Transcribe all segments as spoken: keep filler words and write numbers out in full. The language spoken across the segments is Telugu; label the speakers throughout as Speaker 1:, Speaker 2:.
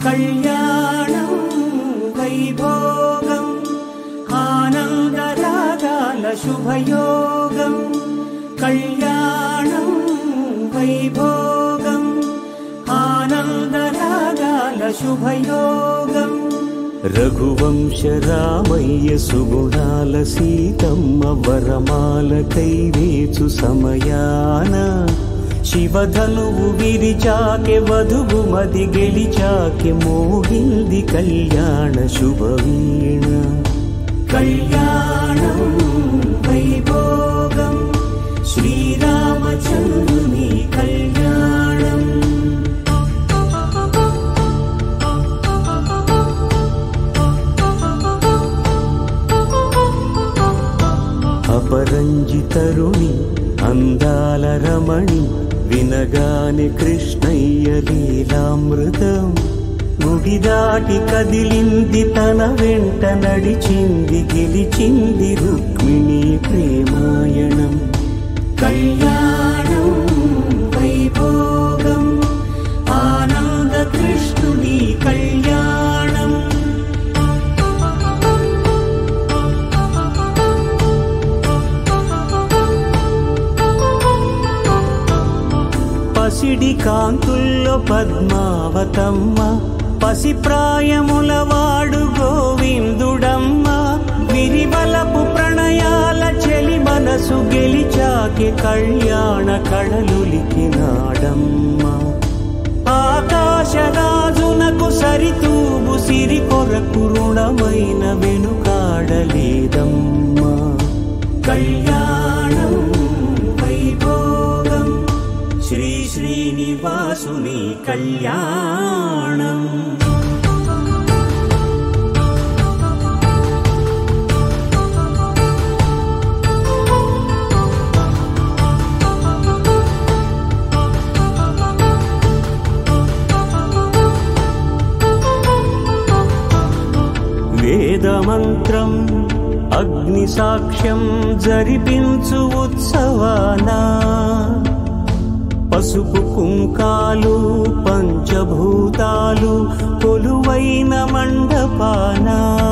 Speaker 1: కళ్యాణం వైభోగం ఆనందరాగాల శుభయోగం కళ్యాణం వైభోగం ఆనందరాగాల శుభయోగం రఘువంశ రామయ్య సుగుణాల సీతమ్మ వరమాల కైవేచు సమయాన శివధనువు విరిచాకె వధువు మది గెలిచాకె మోహింది కళ్యాణ శుభవీణ కళ్యాణం వైభోగం శ్రీరామచంద్రుని కళ్యాణం అపరంజి తరుణి అందాల రమణి వినగానే కృష్ణయ్య లీలామృతం గుడి దాటి కదిలింది తన వెంట నడిచింది గెలిచింది రుక్మిణి ప్రేమాయణం కళ్యాణం వైభోగం ఆనంద కృష్ణుని కళ్యాణం పసిడి కాంతుల్లో పద్మావతమ్మ పసిప్రాయముల వాడు గోవిందుడమ్మ విరివలపు ప్రణయాల చెలి మనసు గెలిచాకే కళ్యాణ కళలులికినాడమ్మ ఆకాశరాజునకు సరితూబు సిరి కొరకు రుణమైన వెనుకాడలేదమ్మ కళ్యాణం వైభోగం శ్రీ శ్రీనివాసుని కళ్యాణం వేదమంత్రం అగ్ని సాక్ష్యం జరిపించు ఉత్సవానా పసుపు కుంకాలు పంచభూతాలు కొలువైన మండపాన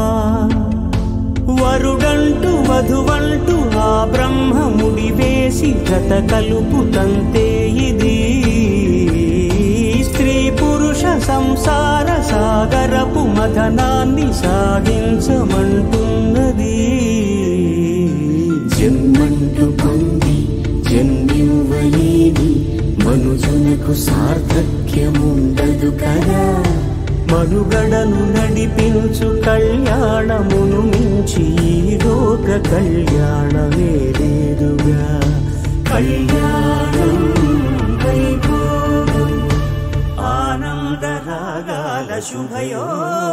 Speaker 1: వరుడంటూ వధువంటూ ఆ బ్రహ్మముడి వేసి జత కలుపుతంతే ఇది స్త్రీ పురుష సంసార సాగరపు మథనాన్ని సాగించమంటున్నది జన్మంటూ పొంది జన్మివ్వలేని మనుజునకు సార్థక్యముండదు కదా మనుగడను నడిపించు కళ్యాణమును మించి ఈ లోక కళ్యాణమే లేదుగా కళ్యాణం వైభోగం ఆనందరాగాల శుభయోగం